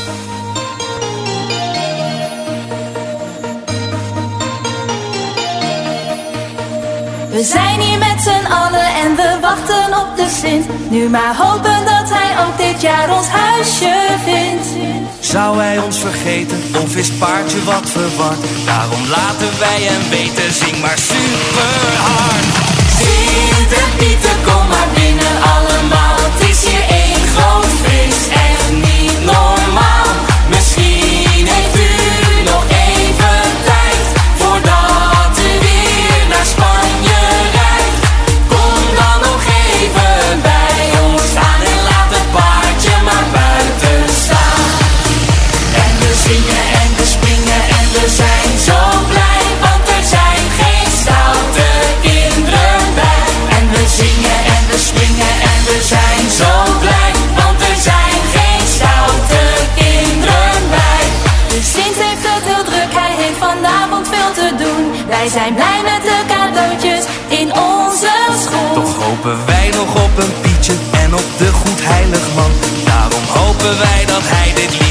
We zijn hier met z'n allen en we wachten op de Sint. Nu maar hopen dat hij ook dit jaar ons huisje vindt. Zou hij ons vergeten of is het paardje wat verward? Daarom laten wij hem weten, zing maar super hard. Sint en Pieter, kom maar binnen allemaal. Het is hier één groot feest, echt niet normaal. Misschien heeft u nog even tijd voordat u weer naar Spanje rijdt. Kom dan nog even bij ons staan en laat het paardje maar buiten staan. En we zingen en we springen en we zijn zo blij, want er zijn geen stoute kinderen bij. En we zingen en we springen en we zijn zo blij, want er zijn geen stoute kinderen bij. De Sint heeft het heel druk, hij heeft vanavond veel te doen. Wij zijn blij met de cadeautjes in onze schoen. Toch hopen wij nog op een Pietje en op de Goed Heilig Man. Daarom hopen wij dat hij dit lied